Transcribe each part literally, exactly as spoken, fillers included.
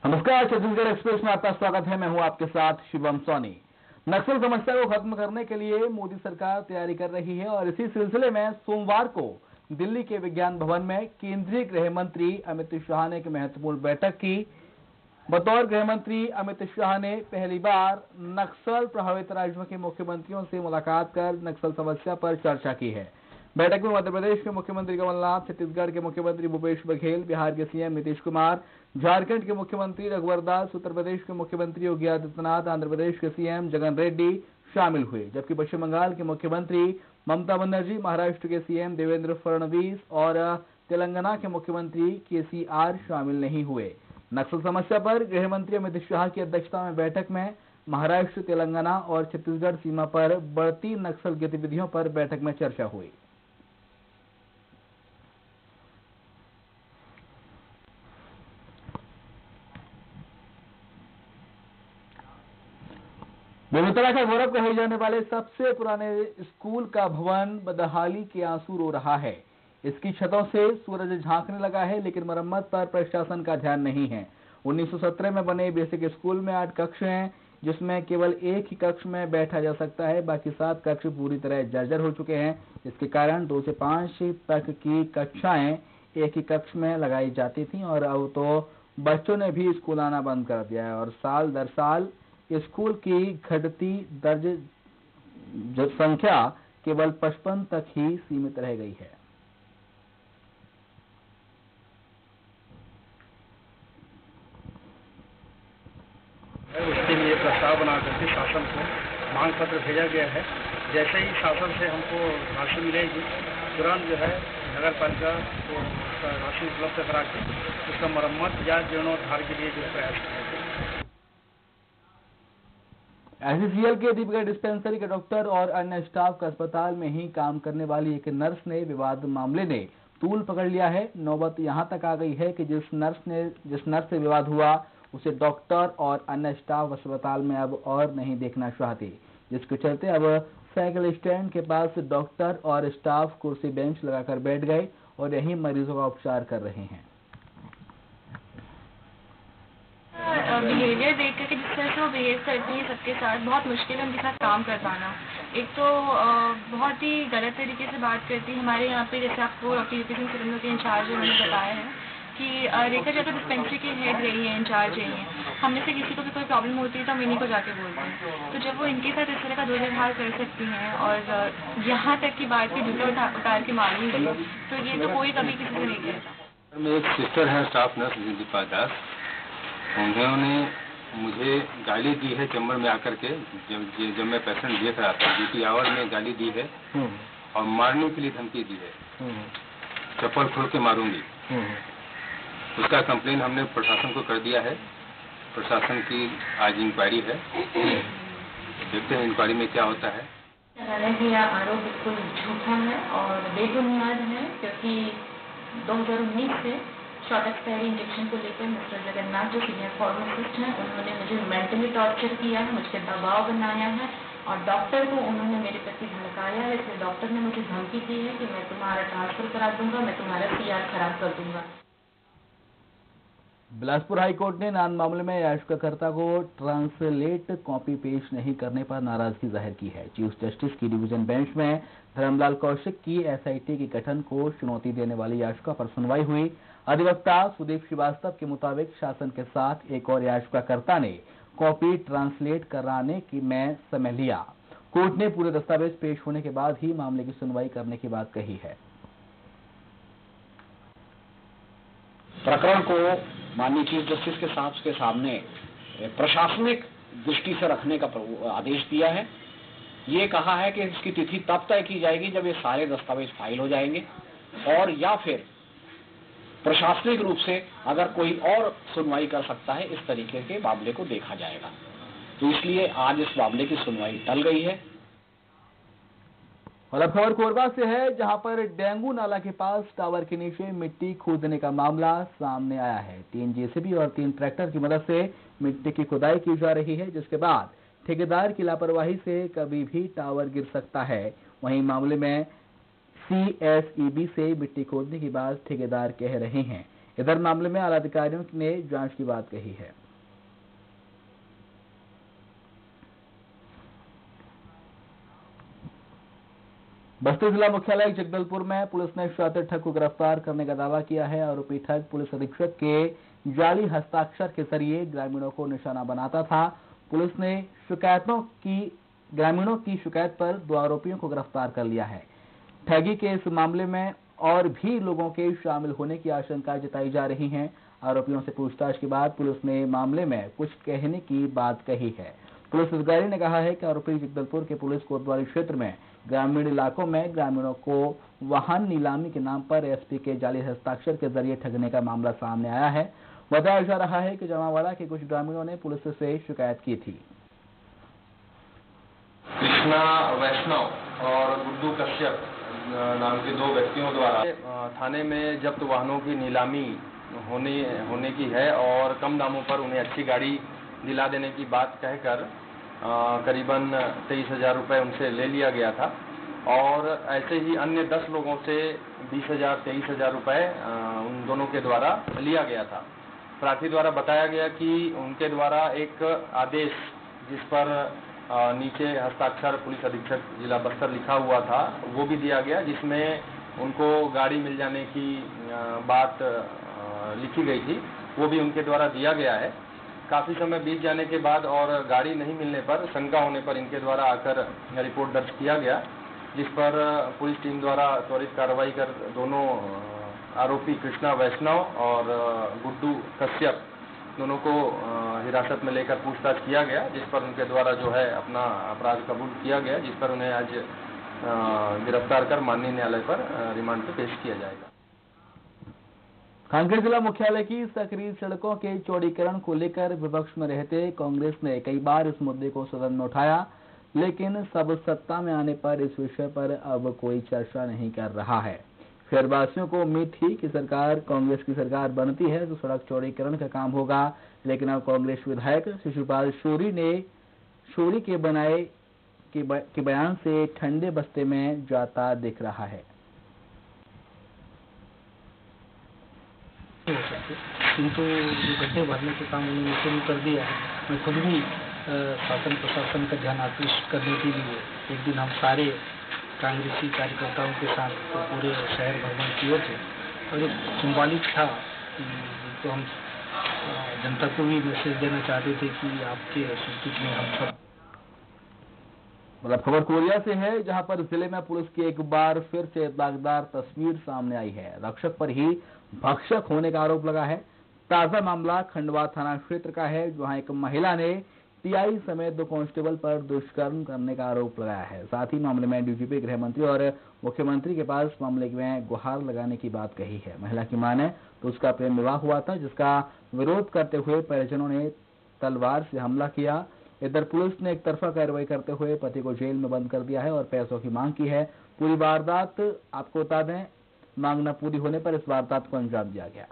नमस्कार, छत्तीसगढ़ एक्सप्रेस में आपका स्वागत है। मैं हूं आपके साथ शिवम सोनी। नक्सल समस्या को खत्म करने के लिए मोदी सरकार तैयारी कर रही है और इसी सिलसिले में सोमवार को दिल्ली के विज्ञान भवन में केंद्रीय गृह मंत्री अमित शाह ने एक महत्वपूर्ण बैठक की। बतौर गृह मंत्री अमित शाह ने पहली बार नक्सल प्रभावित राज्यों के मुख्यमंत्रियों से मुलाकात कर नक्सल समस्या पर चर्चा की है। बैठक में मध्य प्रदेश के मुख्यमंत्री कमलनाथ, छत्तीसगढ़ के मुख्यमंत्री भूपेश बघेल, बिहार के सीएम नीतीश कुमार, झारखंड के मुख्यमंत्री रघुवर दास, उत्तर प्रदेश के मुख्यमंत्री योगी आदित्यनाथ, आंध्र प्रदेश के सीएम जगन रेड्डी शामिल हुए, जबकि पश्चिम बंगाल के मुख्यमंत्री ममता बनर्जी, महाराष्ट्र के सीएम देवेंद्र फडणवीस और तेलंगाना के मुख्यमंत्री के सी आर शामिल नहीं हुए। नक्सल समस्या पर गृह मंत्री अमित शाह की अध्यक्षता में बैठक में महाराष्ट्र, तेलंगाना और छत्तीसगढ़ सीमा पर बढ़ती नक्सल गतिविधियों पर बैठक में चर्चा हुई। बेमेतरा का गौरव कहे जाने वाले सबसे पुराने स्कूल का भवन बदहाली के आंसू रो रहा है। इसकी छतों से सूरज झांकने लगा है, लेकिन मरम्मत पर प्रशासन का ध्यान नहीं है। उन्नीस सौ सत्रह में बने बेसिक स्कूल में आठ कक्ष हैं, जिसमें केवल एक ही कक्ष में बैठा जा सकता है। बाकी सात कक्ष पूरी तरह जर्जर हो चुके हैं। इसके कारण दो से पांच तक की कक्षाएं एक ही कक्ष में लगाई जाती थी और अब तो बच्चों ने भी स्कूल आना बंद कर दिया है और साल दर साल स्कूल की घटती दर्ज संख्या केवल पचपन तक ही सीमित रह गई है। उसके लिए प्रस्ताव बना करके शासन को मांग पत्र भेजा गया है। जैसे ही शासन से हमको राशि मिलेगी, तुरंत जो है नगर पालिका को राशि उपलब्ध करा के उसका मरम्मत या जीर्णोद्धार के लिए जो प्रयास करेंगे। एससीसीएल के दीपिका डिस्पेंसरी के डॉक्टर और अन्य स्टाफ का अस्पताल में ही काम करने वाली एक नर्स ने विवाद मामले ने तूल पकड़ लिया है। नौबत यहां तक आ गई है कि जिस नर्स ने जिस नर्स से विवाद हुआ उसे डॉक्टर और अन्य स्टाफ अस्पताल में अब और नहीं देखना चाहते, जिसके चलते अब साइकिल स्टैंड के पास डॉक्टर और स्टाफ कुर्सी बेंच लगाकर बैठ गए और यही मरीजों का उपचार कर रहे हैं। बिहेवियर देख करके जिस तरह से वो बिहेव करती है सबके साथ, बहुत मुश्किल है उनके साथ काम कर पाना। एक तो बहुत ही गलत तरीके से बात करती है। हमारे यहाँ पे जैसे आपको ऑक्यूपेशन सिलेंडर के इंचार्ज उन्होंने बताया है कि रेखा जब डिस्पेंसरी की हेड रही है, इंचार्ज रही है, हमें से किसी को भी कोई प्रॉब्लम होती है तो हम इन्हीं को जाके बोलते हैं। तो जब वो इनके साथ इस तरह का दुर्व्यवहार कर सकती हैं और यहाँ तक की बात की जूता उठा उतार के मारूंगी, तो ये तो कोई कभी किसी से नहीं कहता। मेरी एक सिस्टर है स्टाफ नर्स दीपिका दास, उन्होंने मुझे गाली दी है चैम्बर में आकर के। जब जब मैं पेशेंट देख रहा था ड्यूटी आवर में गाली दी है और मारने के लिए धमकी दी है, चप्पल खोल के मारूंगी। उसका कंप्लेन हमने प्रशासन को कर दिया है। प्रशासन की आज इंक्वायरी है, देखते हैं इंक्वायरी में क्या होता है। मेरा आरोप बिल्कुल झूठा है और बेबुनियाद है, क्योंकि दो हजार उन्नीस से शॉर्ट एक्सपायरी इंजेक्शन को लेकर मिस्टर जगन्नाथ जो सीनियर फार्मासिस्ट हैं, उन्होंने मुझे मेंटली टॉर्चर किया है, मुझे दबाव बनाया है और डॉक्टर को उन्होंने मेरे प्रति धमकाया है। इसलिए डॉक्टर ने मुझे धमकी दी है कि मैं तुम्हारा ट्रांसफर करा दूंगा, मैं तुम्हारा सीआर खराब कर दूंगा। बिलासपुर हाईकोर्ट ने नान मामले में याचिकाकर्ता को ट्रांसलेट कॉपी पेश नहीं करने पर नाराजगी जाहिर की है। चीफ जस्टिस की डिवीजन बेंच में धर्मलाल कौशिक की एसआईटी के गठन को चुनौती देने वाली याचिका पर सुनवाई हुई। अधिवक्ता सुदीप श्रीवास्तव के मुताबिक शासन के साथ एक और याचिकाकर्ता ने कॉपी ट्रांसलेट कराने की में समय लिया। कोर्ट ने पूरे दस्तावेज पेश होने के बाद ही मामले की सुनवाई करने की बात कही है। प्रकरण को माननीय चीफ जस्टिस के साहब के सामने प्रशासनिक दृष्टि से रखने का आदेश दिया है। ये कहा है कि इसकी तिथि तब तय की जाएगी जब ये सारे दस्तावेज फाइल हो जाएंगे और या फिर प्रशासनिक रूप से अगर कोई और सुनवाई कर सकता है इस तरीके के मामले को देखा जाएगा। तो इसलिए आज इस मामले की सुनवाई टल गई है। और अब खबर कोरबा से है, जहां पर डेंगू नाला के पास टावर के नीचे मिट्टी खोदने का मामला सामने आया है। तीन जेसीबी और तीन ट्रैक्टर की मदद से मिट्टी की खुदाई की जा रही है, जिसके बाद ठेकेदार की लापरवाही से कभी भी टावर गिर सकता है। वहीं मामले में सीएसईबी से मिट्टी खोदने की बात ठेकेदार कह रहे हैं। इधर मामले में आला अधिकारियों ने जांच की बात कही है। बस्ती जिला मुख्यालय जगदलपुर में पुलिस ने शातिर ठग को गिरफ्तार करने का दावा किया है। आरोपी ठग पुलिस अधीक्षक के जाली हस्ताक्षर के जरिए ग्रामीणों को निशाना बनाता था। पुलिस ने शिकायतों की ग्रामीणों की शिकायत पर दो आरोपियों को गिरफ्तार कर लिया है। ठगी के इस मामले में और भी लोगों के शामिल होने की आशंका जताई जा रही है। आरोपियों से पूछताछ के बाद पुलिस ने मामले में कुछ कहने की बात कही है। पुलिस अधिकारी ने कहा है कि आरोपी जगदलपुर के पुलिस कोतवाली क्षेत्र में ग्रामीण इलाकों में ग्रामीणों को वाहन नीलामी के नाम पर एसपी के जाली हस्ताक्षर के जरिए ठगने का मामला सामने आया है। बताया जा रहा है कि जमावाड़ा के कुछ ग्रामीणों ने पुलिस से शिकायत की थी। कृष्णा वैष्णव और गुड्डू कश्यप नाम के दो व्यक्तियों द्वारा थाने में जब्त वाहनों की नीलामी होने होने की है और कम दामों पर उन्हें अच्छी गाड़ी दिला देने की बात कहकर करीबन तेईस हजार रुपये उनसे ले लिया गया था और ऐसे ही अन्य दस लोगों से बीस हजार तेईस हजार रुपये उन दोनों के द्वारा लिया गया था। प्रार्थी द्वारा बताया गया कि उनके द्वारा एक आदेश जिस पर नीचे हस्ताक्षर पुलिस अधीक्षक जिला बस्तर लिखा हुआ था वो भी दिया गया, जिसमें उनको गाड़ी मिल जाने की बात लिखी गई थी, वो भी उनके द्वारा दिया गया है। काफ़ी समय बीत जाने के बाद और गाड़ी नहीं मिलने पर शंका होने पर इनके द्वारा आकर रिपोर्ट दर्ज किया गया, जिस पर पुलिस टीम द्वारा त्वरित कार्रवाई कर दोनों आरोपी कृष्णा वैष्णव और गुड्डू कश्यप दोनों को हिरासत में लेकर पूछताछ किया गया, जिस पर उनके द्वारा जो है अपना अपराध कबूल किया गया, जिस पर उन्हें आज गिरफ्तार कर माननीय न्यायालय पर रिमांड पे पेश किया जाएगा। कांकेर जिला मुख्यालय की सकरी सड़कों के चौड़ीकरण को लेकर विपक्ष में रहते कांग्रेस ने कई बार इस मुद्दे को सदन में उठाया, लेकिन सब सत्ता में आने पर इस विषय पर अब कोई चर्चा नहीं कर रहा है। शहरवासियों को उम्मीद थी कि सरकार कांग्रेस की सरकार बनती है तो सड़क चौड़ीकरण का काम होगा, लेकिन अब कांग्रेस विधायक शिशुपाल शौरी ने शौरी के बनाए के बयान से ठंडे बस्ते में जाता दिख रहा है। किंतु गड्ढे भरने के काम उन्होंने शुरू कर दिया है। मैं खुद भी शासन प्रशासन का ध्यान आकृष्ट करने के लिए एक दिन हम सारे कांग्रेसी कार्यकर्ताओं के साथ तो पूरे शहर भ्रमण किए थे और एक सिंबॉलिक था तो हम जनता को भी मैसेज देना चाहते थे कि आपके सूचित में हम सब। मतलब खबर कोरिया से है, जहां पर जिले में पुलिस की एक बार फिर से दागदार तस्वीर सामने आई है। रक्षक पर ही भक्षक होने का आरोप लगा है। ताजा मामला खंडवा थाना क्षेत्र का है, जहां एक महिला ने टीआई समेत दो कांस्टेबल पर दुष्कर्म करने का आरोप लगाया है। साथ ही मामले में डीजीपी, गृह मंत्री और मुख्यमंत्री के पास मामले में गुहार लगाने की बात कही है। महिला की माने तो उसका प्रेम विवाह हुआ था, जिसका विरोध करते हुए परिजनों ने तलवार से हमला किया। इधर पुलिस ने एक तरफा कार्रवाई करते हुए पति को जेल में बंद कर दिया है और पैसों की मांग की है। पूरी वारदात आपको बता दें, मांग न पूरी होने पर इस वारदात को अंजाम दिया गया।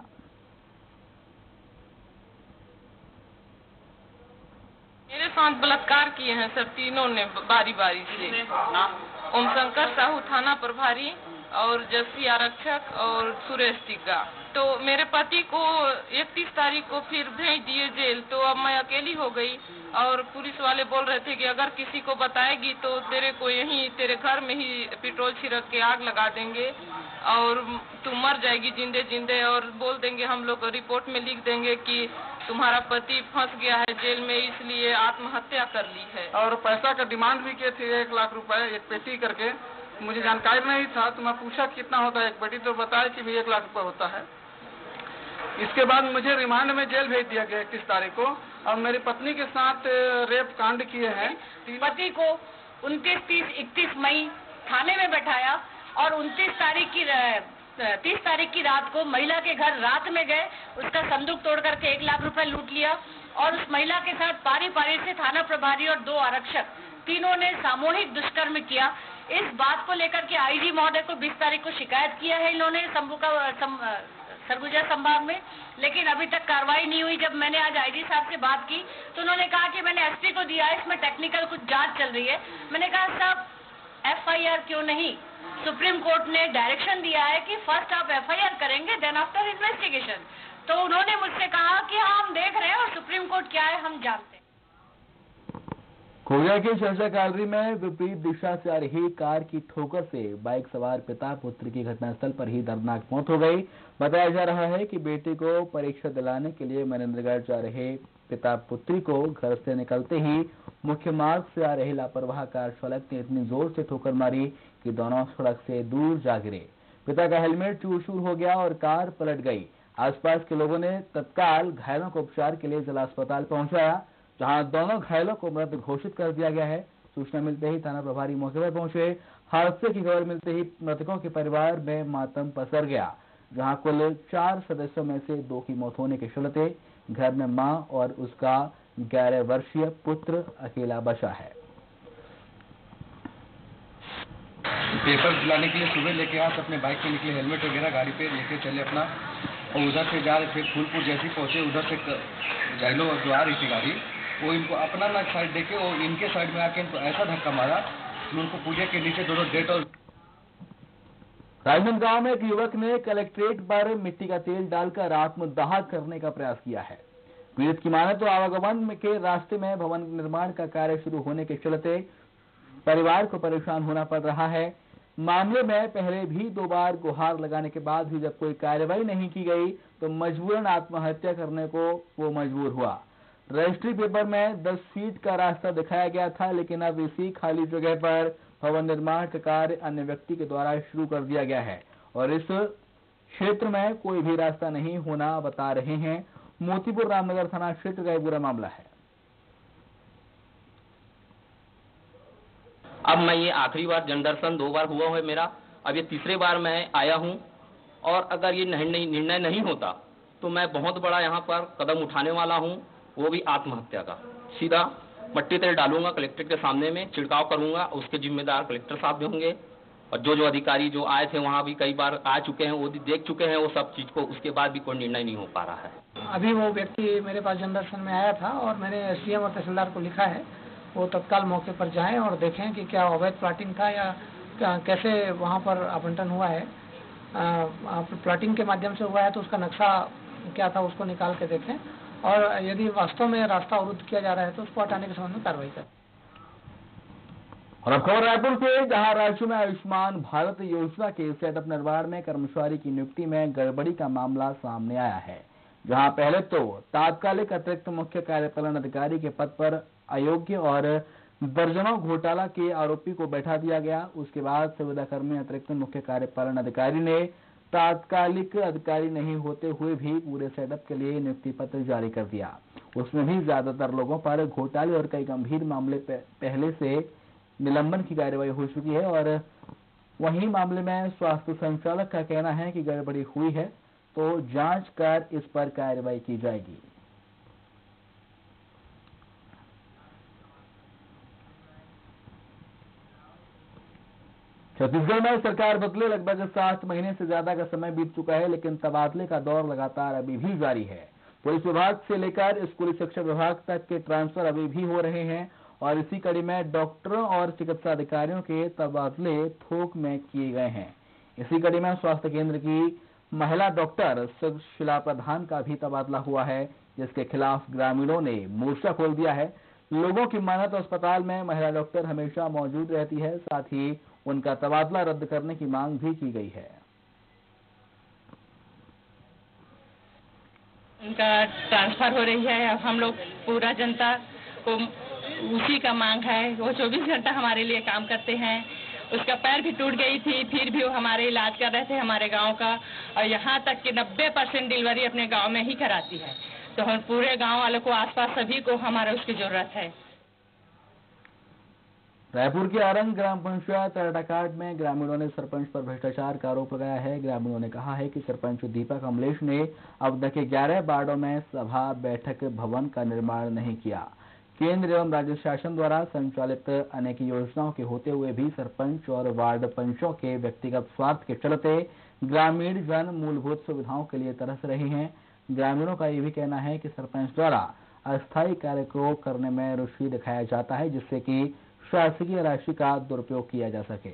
मेरे साथ बलात्कार किए हैं सब तीनों ने बारी बारी से। ओम शंकर साहू थाना प्रभारी और जस्सी आरक्षक और सुरेश टिग्गा। तो मेरे पति को इकतीस तारीख को फिर भेज दिए जेल, तो अब मैं अकेली हो गई और पुलिस वाले बोल रहे थे कि अगर किसी को बताएगी तो तेरे को यहीं तेरे घर में ही पेट्रोल छिड़क के आग लगा देंगे और तू मर जाएगी जिंदे जिंदे, और बोल देंगे हम लोग रिपोर्ट में लिख देंगे कि तुम्हारा पति फंस गया है जेल में इसलिए आत्महत्या कर ली है। और पैसा का डिमांड भी किए थे, एक लाख रुपए एक पेटी करके। मुझे जानकारी नहीं था तो मैं पूछा कितना होता है एक पेटी, तो बताया कि भी एक लाख रुपए होता है। इसके बाद मुझे रिमांड में जेल भेज दिया गया इकतीस तारीख को और मेरी पत्नी के साथ रेप कांड किए हैं। पति को उनतीस तीस इकतीस मई थाने में बैठाया और उनतीस तारीख की तीस तारीख की रात को महिला के घर रात में गए, उसका संदूक तोड़ करके एक लाख रुपए लूट लिया और उस महिला के साथ पारी पारी से थाना प्रभारी और दो आरक्षक तीनों ने सामूहिक दुष्कर्म किया। इस बात को लेकर के आईजी महोदय को बीस तारीख को शिकायत किया है इन्होंने शंभू का सम, सरगुजा संभाग में, लेकिन अभी तक कार्रवाई नहीं हुई। जब मैंने आज आईजी साहब से बात की तो उन्होंने कहा कि मैंने एसपी को दिया है, इसमें टेक्निकल कुछ जांच चल रही है। मैंने कहा साहब एफ आई आर क्यों नहीं? सुप्रीम कोर्ट ने डायरेक्शन दिया है कि फर्स्ट आप एफ आई आर करेंगे, देन आफ्टर इन्वेस्टिगेशन। तो उन्होंने मुझसे कहा कि हाँ हम देख रहे हैं और सुप्रीम कोर्ट क्या है हम जानते हैं। खोजा की चर्चा गैलरी में विपरीत दिशा से आ रही कार की ठोकर से बाइक सवार पिता पुत्र की घटनास्थल पर ही दर्दनाक मौत हो गई। बताया जा रहा है कि बेटे को परीक्षा दिलाने के लिए मनेंद्रगढ़ जा रहे पिता पुत्री को घर से निकलते ही मुख्य मार्ग से आ रही लापरवाह कार चालक ने इतनी जोर से ठोकर मारी कि दोनों सड़क से दूर जा गिरे। पिता का हेलमेट चूर चूर हो गया और कार पलट गई। आसपास के लोगों ने तत्काल घायलों को उपचार के लिए जिला अस्पताल पहुंचाया, जहां दोनों घायलों को मृत घोषित कर दिया गया है। सूचना मिलते ही थाना प्रभारी मौके पर पहुंचे। हादसे की खबर मिलते ही मृतकों के परिवार में मातम पसर गया, जहां कुल चार सदस्यों में से दो की मौत होने के चलते घर में मां और उसका ग्यारह वर्षीय पुत्र अकेला बचा है। पेपर दिलाने के लिए सुबह लेके आप अपने बाइक पे निकले, हेलमेट वगैरह गाड़ी पे लेके चले अपना, और उधर से जा रहे थे फूलपुर। जैसे पहुंचे उधर से जाइलो जो आ रही थी गाड़ी, वो इनको अपना ना साइड देके वो इनके साइड में आके इनको ऐसा धक्का मारा कि उनको पूजे के नीचे दोनों डेट। और राजनांदगांव में एक युवक ने कलेक्ट्रेट पर मिट्टी का तेल डालकर आत्मदाह करने का प्रयास किया है। पीड़ित की माने तो आवागमन के रास्ते में भवन निर्माण का कार्य शुरू होने के चलते परिवार को परेशान होना पड़ रहा है। मामले में पहले भी दो बार गुहार लगाने के बाद भी जब कोई कार्रवाई नहीं की गई तो मजबूरन आत्महत्या करने को वो मजबूर हुआ। रजिस्ट्री पेपर में दस फीट का रास्ता दिखाया गया था, लेकिन अब इसी खाली जगह पर भवन निर्माण का कार्य अन्य व्यक्ति के द्वारा शुरू कर दिया गया है और इस क्षेत्र में कोई भी रास्ता नहीं होना बता रहे हैं। मोतीपुर रामनगर थाना क्षेत्र का पूरा मामला है। अब मैं ये आखिरी बार जनदर्शन दो बार हुआ है मेरा, अब ये तीसरे बार मैं आया हूँ और अगर ये निर्णय नहीं होता तो मैं बहुत बड़ा यहाँ पर कदम उठाने वाला हूँ, वो भी आत्महत्या का। सीधा मट्टी तेल डालूंगा कलेक्ट्रेट के सामने में, छिड़काव करूंगा, उसके जिम्मेदार कलेक्टर साहब भी होंगे और जो जो अधिकारी जो आए थे वहाँ भी कई बार आ चुके हैं, वो भी देख चुके हैं वो सब चीज को, उसके बाद भी कोई निर्णय नहीं हो पा रहा है। अभी वो व्यक्ति मेरे पास जनदर्शन में आया था और मैंने एस डी एम और तहसीलदार को लिखा है वो तत्काल मौके पर जाएं और देखें कि क्या अवैध प्लाटिंग था या कैसे वहाँ पर आवंटन हुआ है। प्लाटिंग के माध्यम से हुआ है तो उसका नक्शा क्या था उसको निकाल के देखें और यदि वास्तव में रास्ता अवरुद्ध किया जा रहा है तो उसको हटाने के संबंध में कार्रवाई करें। और अब खबर रायपुर से, जहां राज्य में आयुष्मान भारत योजना के सेटअप निर्माण में कर्मचारी की नियुक्ति में गड़बड़ी का मामला सामने आया है। जहां पहले तो तात्कालिक अतिरिक्त मुख्य कार्यपालन अधिकारी के पद पर अयोग्य और दर्जनों घोटाला के आरोपी को बैठा दिया गया। उसके बाद संविदा कर्मी अतिरिक्त मुख्य कार्यपालन अधिकारी ने तात्कालिक अधिकारी नहीं होते हुए भी पूरे सेटअप के लिए नियुक्ति पत्र जारी कर दिया। उसमें भी ज्यादातर लोगों पर घोटाले और कई गंभीर मामले पहले से निलंबन की कार्रवाई हो चुकी है और वहीं मामले में स्वास्थ्य संचालक का कहना है कि गड़बड़ी हुई है तो जांच कर इस पर कार्रवाई की जाएगी। छत्तीसगढ़ में सरकार बदले लगभग सात महीने से ज्यादा का समय बीत चुका है, लेकिन तबादले का दौर लगातार अभी भी जारी है। पुलिस विभाग से लेकर स्कूली शिक्षा विभाग तक के ट्रांसफर अभी भी हो रहे हैं और इसी कड़ी में डॉक्टरों और चिकित्सा अधिकारियों के तबादले थोक में किए गए हैं। इसी कड़ी में स्वास्थ्य केंद्र की महिला डॉक्टर शिला प्रधान का भी तबादला हुआ है, जिसके खिलाफ ग्रामीणों ने मोर्चा खोल दिया है। लोगों की माने तो अस्पताल में महिला डॉक्टर हमेशा मौजूद रहती है, साथ ही उनका तबादला रद्द करने की मांग भी की गई है। उनका ट्रांसफर हो रही है, अब हम लोग पूरा जनता को उसी का मांग है। वो चौबीस घंटा हमारे लिए काम करते हैं। उसका पैर भी टूट गई थी, फिर भी वो हमारे इलाज कर रहे थे हमारे गांव का, और यहाँ तक कि नब्बे परसेंट डिलीवरी अपने गांव में ही कराती है। तो हम पूरे गांव वालों को, आसपास सभी को हमारा उसकी जरूरत है। रायपुर के आरंग ग्राम पंचायत अरटाकाट में ग्रामीणों ने सरपंच पर भ्रष्टाचार का आरोप लगाया है। ग्रामीणों ने कहा है कि सरपंच दीपक अमलेश ने अब तक ग्यारह वार्डों में सभा बैठक भवन का निर्माण नहीं किया। केंद्र एवं राज्य शासन द्वारा संचालित अनेक योजनाओं के होते हुए भी सरपंच और वार्ड पंचों के व्यक्तिगत स्वार्थ के चलते ग्रामीण जन मूलभूत सुविधाओं के लिए तरस रहे हैं। ग्रामीणों का ये भी कहना है कि सरपंच द्वारा अस्थायी कार्य को करने में रुचि दिखाया जाता है, जिससे कि शासकीय राशि का दुरुपयोग किया जा सके।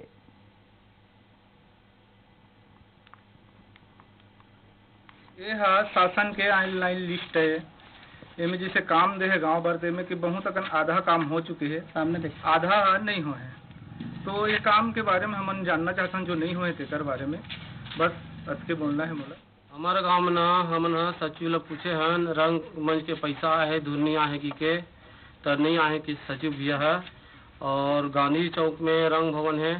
ये है शासन के ऑनलाइन लिस्ट है, इनमें जैसे काम दे है गांव भर दे में कि बहुत अकन आधा काम हो चुकी है, सामने देख आधा नहीं हुए हैं। तो ये काम के बारे में हम जानना चाहते हैं जो नहीं हुए तेकर बारे में, बस अतके बोलना है मोला। हमारे गांव में ना हम ना सचिव लोग पूछे हन रंग मंच के पैसा है दूर नहीं आए की के तो नहीं आए कि सचिव भैया है। और गांधी चौक में रंग भवन है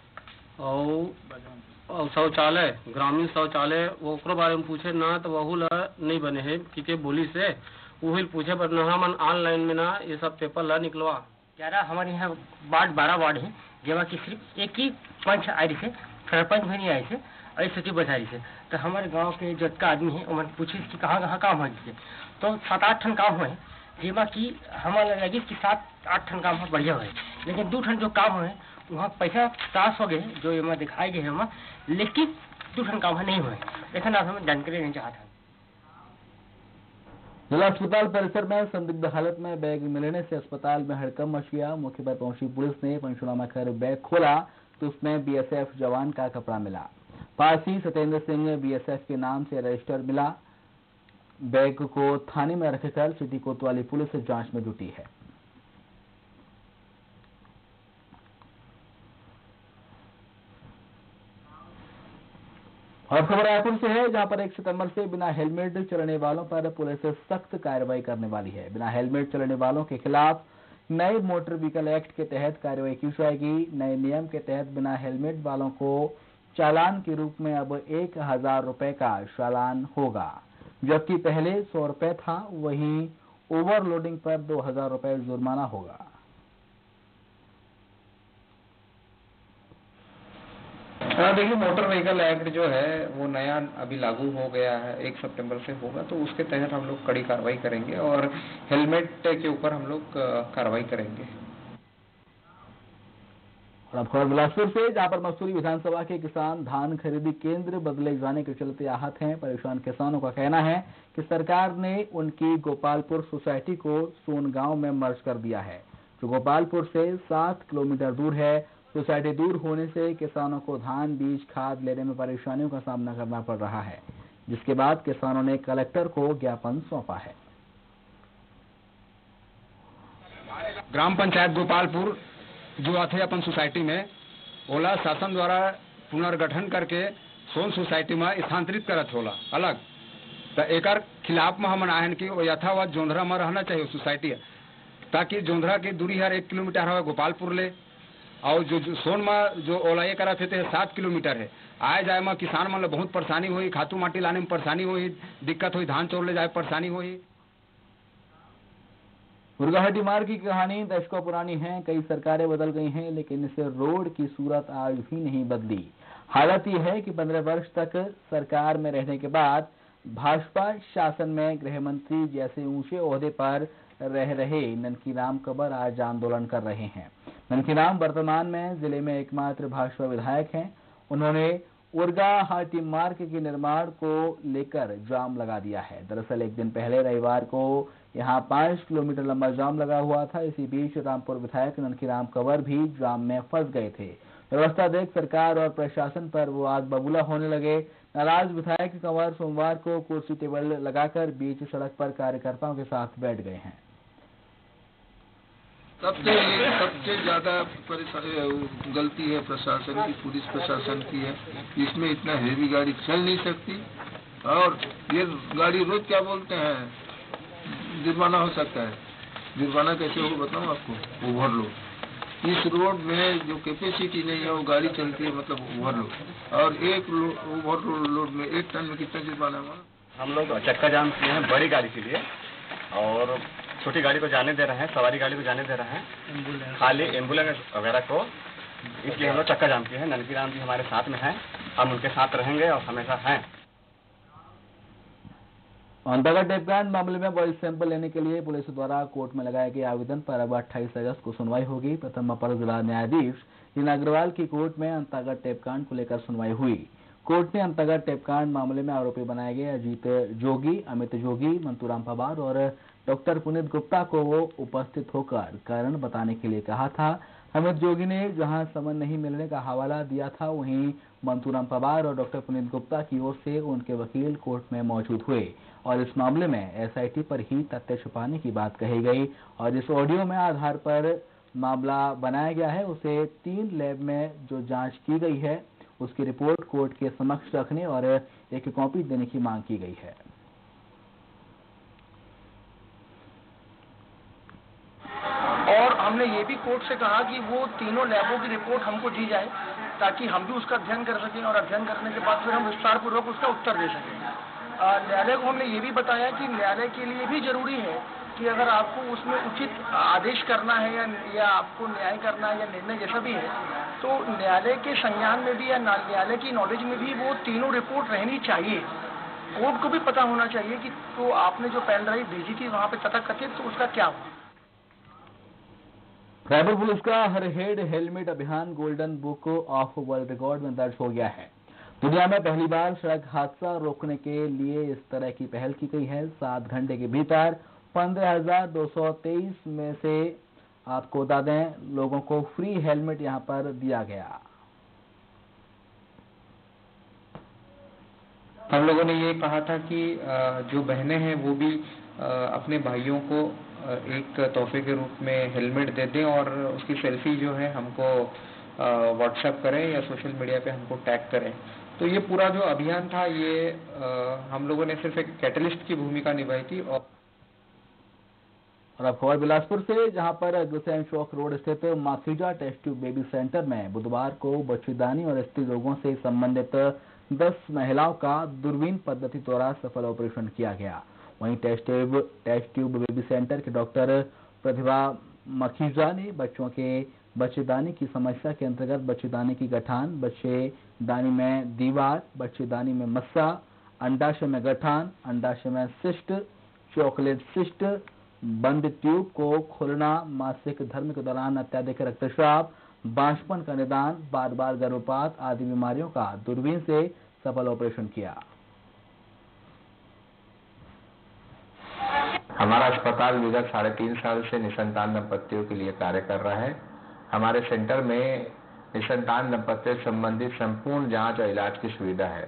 और शौचालय ग्रामीण शौचालय वो बारे में पूछे ना तो वह नहीं बने हैं कि के बोली से वही पूछे पर ना हम ऑनलाइन में ना ये सब पेपर ला निकलवा। ग्यारह हमारे यहाँ वार्ड बारह वार्ड है जमा की सिर्फ एक ही पंच आ रही से सरपंच भी नहीं आए थे और सचिव बता रही से। तो हमारे गांव के जतका आदमी है उन्होंने पूछे कि कहाँ कहाँ काम हो जिसे तो सात आठ ठन काम हुए जेमा की हमारे लगे कि सात आठ ठन काम बढ़िया हुए, लेकिन दो ठन जो काम हुए वहाँ पैसा पास हो गए जो यहाँ दिखाए गए हैं, लेकिन दो ठन काम नहीं हुए। लेकिन आप हमें जानकारी नहीं चाहता। जिला अस्पताल परिसर में संदिग्ध हालत में बैग मिलने से अस्पताल में हड़कंप मच गया। मौके पर पहुंची पुलिस ने पंचनामा कर बैग खोला तो उसमें बीएसएफ जवान का कपड़ा मिला। पासी सत्येंद्र सिंह बीएसएफ के नाम से रजिस्टर मिला। बैग को थाने में रखकर सिटी कोतवाली पुलिस जांच में जुटी है। और खबर रायपुर से है, जहां पर एक सितंबर से बिना हेलमेट चलने वालों पर पुलिस सख्त कार्रवाई करने वाली है। बिना हेलमेट चलने वालों के खिलाफ नए मोटर व्हीकल एक्ट के तहत कार्रवाई की जाएगी। नए नियम के तहत बिना हेलमेट वालों को चालान के रूप में अब एक हजार रुपए का चालान होगा, जबकि पहले सौ रुपए था। वहीं ओवरलोडिंग पर दो हजार रुपए जुर्माना होगा। देखिए, मोटर व्हीकल एक्ट जो है वो नया अभी लागू हो गया है, एक सितंबर से होगा, तो उसके तहत हम लोग कड़ी कार्रवाई करेंगे और हेलमेट के ऊपर हम लोग कार्रवाई करेंगे। और अब खबर बिलासपुर से, जहां पर मसूरी विधानसभा के किसान धान खरीदी केंद्र बदले जाने के चलते आहत हैं। परेशान किसानों का कहना है कि सरकार ने उनकी गोपालपुर सोसाइटी को सोनगांव में मर्ज कर दिया है, जो गोपालपुर से सात किलोमीटर दूर है। सोसाइटी दूर होने से किसानों को धान बीज खाद लेने में परेशानियों का सामना करना पड़ रहा है, जिसके बाद किसानों ने कलेक्टर को ज्ञापन सौंपा है। ग्राम पंचायत गोपालपुर जो आते अपन सोसाइटी में ओला शासन द्वारा पुनर्गठन करके सोन सोसाइटी में स्थानांतरित करत होला अलग, तो एक खिलाफ में हम आयन की यथावत जोंधरा में रहना चाहिए सोसाइटी, ताकि जोंधरा की दूरी हर एक किलोमीटर है गोपालपुर ले, और जो, जो सोन में जो ओलाए करा थे सात किलोमीटर है। आए जाए में किसान मन बहुत परेशानी हुई, खातू माटी लाने में परेशानी हुई, दिक्कत हुई, धान चोर ले जाए परेशानी हुई। मुर्गाहटी मार्ग की कहानी दशकों पुरानी है। कई सरकारें बदल गई हैं, लेकिन इस रोड की सूरत आज भी नहीं बदली। हालत यह है कि पंद्रह वर्ष तक सरकार में रहने के बाद भाजपा शासन में गृह मंत्री जैसे ऊंचे ओहदे पर रह रहे ननकीराम कंवर आज आंदोलन कर रहे हैं। ननकीराम वर्तमान में जिले में एकमात्र भाजपा विधायक हैं। उन्होंने उर्गाहाटी मार्ग के निर्माण को लेकर जाम लगा दिया है। दरअसल एक दिन पहले रविवार को यहां पांच किलोमीटर लंबा जाम लगा हुआ था। इसी बीच रामपुर विधायक ननकीराम कंवर भी जाम में फंस गए थे। व्यवस्था देख सरकार और प्रशासन पर वो आग बबूला होने लगे। नाराज विधायक कंवर सोमवार को कुर्सी टेबल लगाकर बीच सड़क पर कार्यकर्ताओं के साथ बैठ गए हैं। सबसे सबसे ज्यादा गलती है प्रशासन की, पुलिस प्रशासन की है। इसमें इतना हेवी गाड़ी चल नहीं सकती, और ये गाड़ी रोज क्या बोलते हैं जुर्माना हो सकता है। जुर्माना कैसे हो बताऊं आपको? ओवरलोड। इस रोड में जो कैपेसिटी नहीं है वो गाड़ी चलती है, मतलब ओवरलोड। और एक ओवरलोड में एक टन में कितना जुर्माना हुआ? हम लोग चक्का जाम किए हैं बड़ी गाड़ी के लिए, और छोटी गाड़ी को जाने दे रहे हैं, सवारी गाड़ी को जाने दे रहे हैं, खाली एम्बुलेंस वगैरह को। इसलिए हम लोग चक्का जाम किए हैं। ननकीराम जी हमारे साथ में हैं, हम उनके साथ रहेंगे और हमेशा हैं। अंतागढ़ टेपकांड मामले में बॉडी सैंपल लेने के लिए पुलिस द्वारा कोर्ट में लगाए गए आवेदन पर अब अट्ठाईस अगस्त को सुनवाई होगी। प्रथम अपर जिला न्यायाधीश रीना अग्रवाल की कोर्ट में अंतागढ़ टेपकांड को लेकर सुनवाई हुई। कोर्ट ने अंतागढ़ टेपकांड मामले में आरोपी बनाए गए अजीत जोगी, अमित जोगी, मंतूराम पवार और डॉक्टर पुनीत गुप्ता को वो उपस्थित होकर कारण बताने के लिए कहा था। अमित जोगी ने जहां समन नहीं मिलने का हवाला दिया था, वहीं मंतूराम पवार और डॉक्टर पुनीत गुप्ता की ओर से उनके वकील कोर्ट में मौजूद हुए और इस मामले में एसआईटी पर ही तथ्य छुपाने की बात कही गई और इस ऑडियो में आधार पर मामला बनाया गया है, उसे तीन लैब में जो जांच की गई है उसकी रिपोर्ट कोर्ट के समक्ष रखने और एक कॉपी देने की मांग की गई है। और हमने ये भी कोर्ट से कहा कि वो तीनों लैबों की रिपोर्ट हमको दी जाए ताकि हम भी उसका अध्ययन कर सकें और अध्ययन करने के बाद फिर हम विस्तार पूर्वक उसका उत्तर दे सकें। न्यायालय को हमने ये भी बताया कि न्यायालय के लिए भी जरूरी है कि अगर आपको उसमें उचित आदेश करना है या, या आपको न्याय करना है या निर्णय जैसा भी है, तो न्यायालय के संज्ञान में भी या न्यायालय की नॉलेज में भी वो तीनों रिपोर्ट रहनी चाहिए। कोर्ट को भी पता होना चाहिए कि तो आपने जो पेन ड्राइव भेजी थी वहाँ पे तथाकथित तो उसका क्या हुआ। रायपुर पुलिस का हर हेड हेलमेट अभियान golden book of world record में दर्ज हो गया है। दुनिया में पहली बार सड़क हादसा रोकने के लिए इस तरह की पहल की गई है। सात घंटे के भीतर पंद्रह हजार दो सौ तेईस में से आपको बता दें लोगों को फ्री हेलमेट यहां पर दिया गया। हम लोगों ने ये कहा था कि जो बहनें हैं वो भी अपने भाइयों को एक तोहफे के रूप में हेलमेट दे दें और उसकी सेल्फी जो है हमको व्हाट्सएप करें या सोशल मीडिया पे हमको टैग करें। तो ये पूरा जो अभियान था ये आ, हम लोगों ने सिर्फ एक कैटलिस्ट की भूमिका निभाई थी। और और अब खबर बिलासपुर से, जहां पर अग्रसेन चौक रोड स्थित Makhija test tube baby centre में बुधवार को बच्चेदानी और स्त्री रोगों से संबंधित दस महिलाओं का दूरबीन पद्धति द्वारा सफल ऑपरेशन किया गया। वहीं test tube test tube baby centre के डॉक्टर प्रतिभा मखीजा ने बच्चों के बच्चेदानी की समस्या के अंतर्गत बच्चेदानी की गठान, बच्चेदानी में दीवार, बच्चेदानी में मस्सा, अंडाशय में गठान, अंडाशय में सिस्ट, चॉकलेट सिस्ट, बंद ट्यूब को खोलना, मासिक धर्म के दौरान अत्याधिक रक्तस्राव, बांझपन का निदान, बार बार गर्भपात आदि बीमारियों का दूरबीन से सफल ऑपरेशन किया। हमारा अस्पताल विगत साढ़े तीन साल से निसंतान दंपतियों के लिए कार्य कर रहा है। हमारे सेंटर में निसंतान दंपत्ति संबंधित संपूर्ण जांच और इलाज की सुविधा है।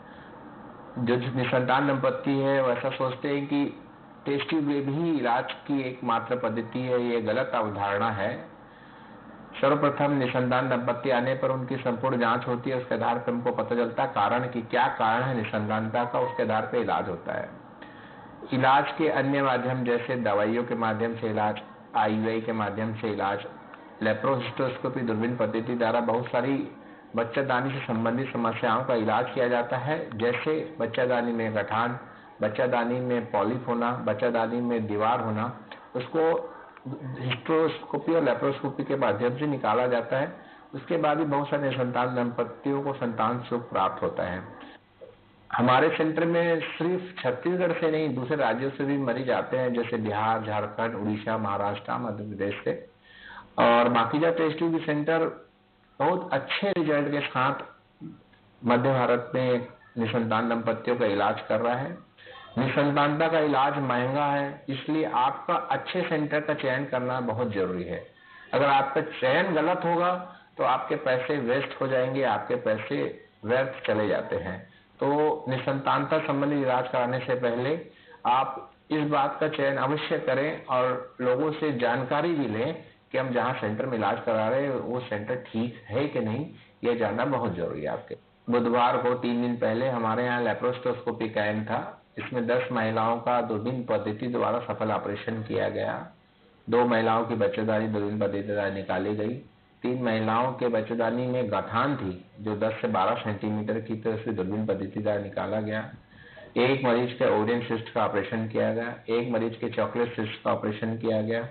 जो निसंतान दंपत्ति है वैसा सोचते हैं कि टेस्ट ट्यूब भी इलाज की एकमात्र पद्धति है, ये गलत अवधारणा है। सर्वप्रथम निसंतान दंपत्ति आने पर उनकी संपूर्ण जांच होती है, उसके आधार पर हमको पता चलता है कारण कि क्या कारण है निसंतानता का, उसके आधार पर इलाज होता है। इलाज के अन्य माध्यम जैसे दवाइयों के माध्यम से इलाज, आईयूआई के माध्यम से इलाज, लेप्रोहिस्टोस्कोपी दूरबीन पद्धति द्वारा बहुत सारी बच्चादानी से संबंधित समस्याओं का इलाज किया जाता है, जैसे बच्चादानी में गठान, बच्चादानी में पॉलिप होना, बच्चादानी में दीवार होना, उसको हिस्ट्रोस्कोपी और लेप्रोस्कोपी के माध्यम से निकाला जाता है। उसके बाद भी बहुत सारे निसंतान दंपतियों को संतान सुख प्राप्त होता है। हमारे सेंटर में सिर्फ छत्तीसगढ़ से नहीं दूसरे राज्यों से भी मरीज आते हैं, जैसे बिहार, झारखंड, उड़ीसा, महाराष्ट्र, मध्य प्रदेश से। और माखीजा टेस्ट ट्यूब सेंटर बहुत अच्छे रिजल्ट के साथ मध्य भारत में निसंतान दंपतियों का इलाज कर रहा है। निसंतानता का इलाज महंगा है, इसलिए आपका अच्छे सेंटर का चयन करना बहुत जरूरी है। अगर आपका चयन गलत होगा तो आपके पैसे वेस्ट हो जाएंगे, आपके पैसे व्यर्थ चले जाते हैं। तो निसंतानता संबंधी इलाज कराने से पहले आप इस बात का चयन अवश्य करें और लोगों से जानकारी भी लें कि हम जहां सेंटर में इलाज करा रहे हैं वो सेंटर ठीक है कि नहीं, ये जानना बहुत जरूरी है आपके। बुधवार को तीन दिन पहले हमारे यहाँ लेप्रोस्कोपी कैंप था। इसमें दस महिलाओं का दूरबीन पद्धति द्वारा सफल ऑपरेशन किया गया। दो महिलाओं की बच्चेदानी दूरबीन पद्धति द्वारा निकाली गई। तीन महिलाओं के बच्चेदानी में गठान थी जो दस से बारह सेंटीमीटर की, तो उसे दूरबीन पद्धति द्वारा निकाला गया। एक मरीज के ओरियन सिस्ट का ऑपरेशन किया गया, एक मरीज के चॉकलेट सिस्ट का ऑपरेशन किया गया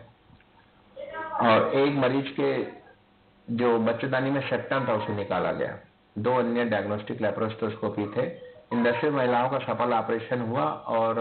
और एक मरीज के जो बच्चेदानी में सेप्टम था उसे निकाला गया। दो अन्य डायग्नोस्टिक लेप्रोस्कोपी थे। इन दस महिलाओं का सफल ऑपरेशन हुआ और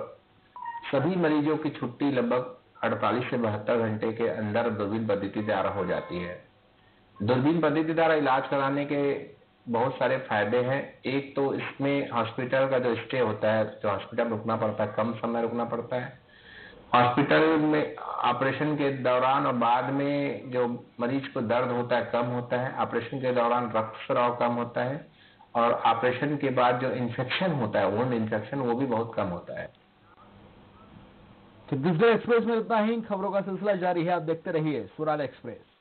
सभी मरीजों की छुट्टी लगभग अड़तालीस से बहत्तर घंटे के अंदर दूरबीन पद्धति द्वारा हो जाती है। दूरबीन पद्धति द्वारा इलाज कराने के बहुत सारे फायदे हैं। एक तो इसमें हॉस्पिटल का जो स्टे होता है, जो हॉस्पिटल रुकना पड़ता है, कम समय रुकना पड़ता है। हॉस्पिटल में ऑपरेशन के दौरान और बाद में जो मरीज को दर्द होता है कम होता है, ऑपरेशन के दौरान रक्तस्राव कम होता है और ऑपरेशन के बाद जो इन्फेक्शन होता है वुंड इन्फेक्शन वो भी बहुत कम होता है। तो दिस डे एक्सप्रेस में इतना ही। खबरों का सिलसिला जारी है, आप देखते रहिए स्वराज एक्सप्रेस।